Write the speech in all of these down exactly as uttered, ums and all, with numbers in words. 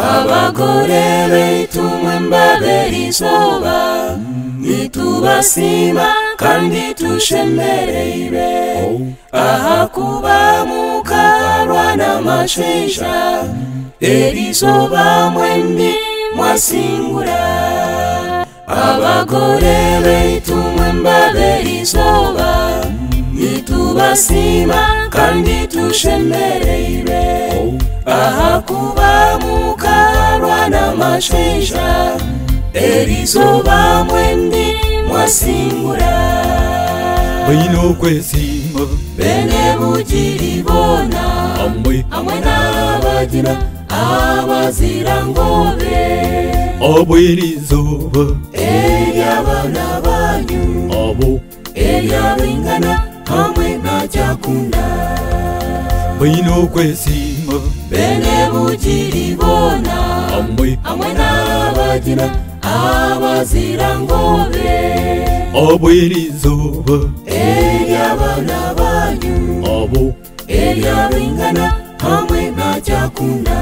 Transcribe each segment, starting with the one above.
abagore betumwe mbabera izuba nitubasima kandi tushemerere aha kuba mukarwa n'amashisha erizuba mwembi mwasingura abagore betumwe mbabera izuba nitubasima kandi tushemerere aha kuba mukarwa n'amashisha erizuba mwembi mwasingura Bino kwesima bene bugiribona amwe amwe n'abagina abazira ngobe abwirizuba ery'abana banyu abo ery'abingana hamwe n'ajakunda Bino kwesima bene bugiribona amwe amwe n'abagina abazira ngobe abwirizuba ery'abana banyu abo ery'abingana hamwe n'ajakunda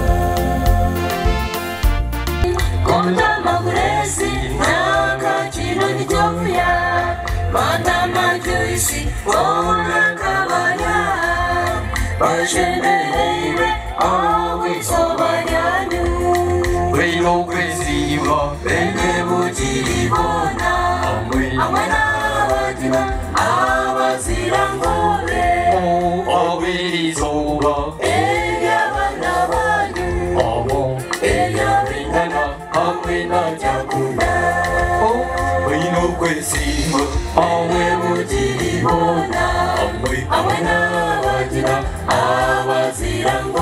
konda maguresi n'agaciro n'icyofuya mata majuisi wona kabanya bashemerere aho izuba ryanyu Bino kwesima bene bugiribona amwe amwe n'abagina abazira ngobe abwirizuba ery'abana banyu abo ery'abingana hamwe n'ajakunda Bino kwesima amwe bugiribona amwe amwe n'abagina abazira